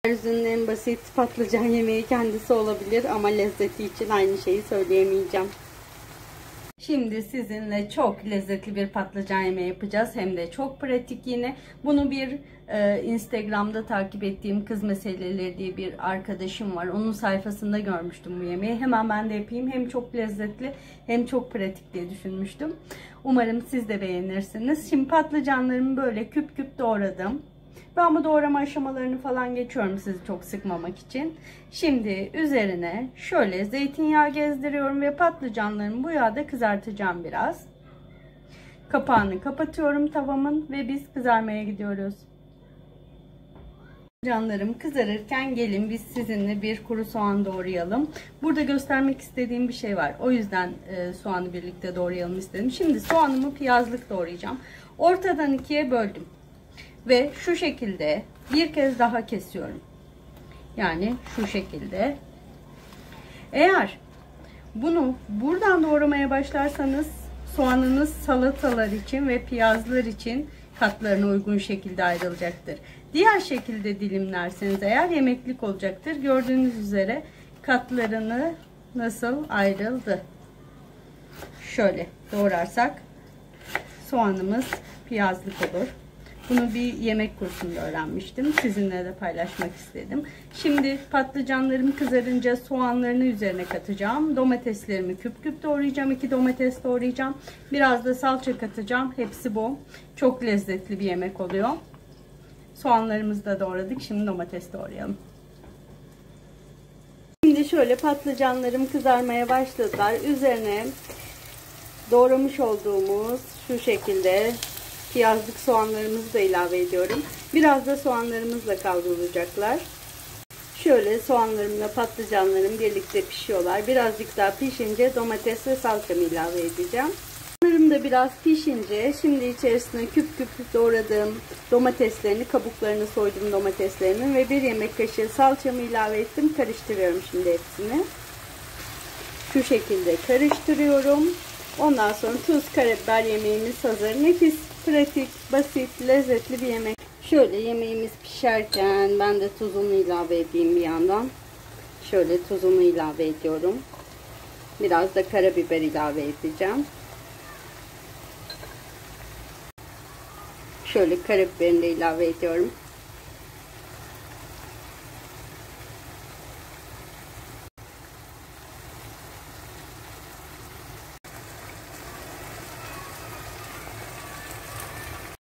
Yeryüzünün en basit patlıcan yemeği kendisi olabilir ama lezzeti için aynı şeyi söyleyemeyeceğim. Şimdi sizinle çok lezzetli bir patlıcan yemeği yapacağız. Hem de çok pratik yine. Bunu bir Instagram'da takip ettiğim Kız Meseleleri diye bir arkadaşım var. Onun sayfasında görmüştüm bu yemeği. Hemen ben de yapayım. Hem çok lezzetli hem çok pratik diye düşünmüştüm. Umarım siz de beğenirsiniz. Şimdi patlıcanlarımı böyle küp küp doğradım. Ben bu doğrama aşamalarını falan geçiyorum sizi çok sıkmamak için. Şimdi üzerine şöyle zeytinyağı gezdiriyorum ve patlıcanlarımı bu yağda kızartacağım biraz. Kapağını kapatıyorum tavamın ve biz kızarmaya gidiyoruz. Patlıcanlarım kızarırken gelin biz sizinle bir kuru soğan doğrayalım. Burada göstermek istediğim bir şey var. O yüzden soğanı birlikte doğrayalım istedim. Şimdi soğanımı piyazlık doğrayacağım. Ortadan ikiye böldüm. Ve şu şekilde bir kez daha kesiyorum. Yani şu şekilde. Eğer bunu buradan doğramaya başlarsanız soğanınız salatalar için ve piyazlar için katlarına uygun şekilde ayrılacaktır. Diğer şekilde dilimlerseniz eğer yemeklik olacaktır. Gördüğünüz üzere katlarını nasıl ayrıldı. Şöyle doğrarsak soğanımız piyazlık olur. Bunu bir yemek kursunda öğrenmiştim. Sizinle de paylaşmak istedim. Şimdi patlıcanlarım kızarınca soğanlarını üzerine katacağım. Domateslerimi küp küp doğrayacağım. 2 domates doğrayacağım. Biraz da salça katacağım. Hepsi bu. Çok lezzetli bir yemek oluyor. Soğanlarımızı da doğradık. Şimdi domates doğrayalım. Şimdi şöyle patlıcanlarım kızarmaya başladılar. Üzerine doğramış olduğumuz şu şekilde piyazlık soğanlarımızı da ilave ediyorum. Biraz da soğanlarımızla kavrulacaklar. Şöyle soğanlarımla patlıcanlarım birlikte pişiyorlar. Birazcık daha pişince domates ve salçamı ilave edeceğim. Soğanlarım da biraz pişince şimdi içerisine küp küp doğradığım domateslerini, kabuklarını soydum domateslerinin ve 1 yemek kaşığı salçamı ilave ettim. Karıştırıyorum şimdi hepsini. Şu şekilde karıştırıyorum. Ondan sonra tuz, karabiber yemeğimiz hazır. Nefis, pratik, basit, lezzetli bir yemek. Şöyle yemeğimiz pişerken ben de tuzunu ilave edeyim bir yandan. Şöyle tuzunu ilave ediyorum. Biraz da karabiber ilave edeceğim. Şöyle karabiberini de ilave ediyorum.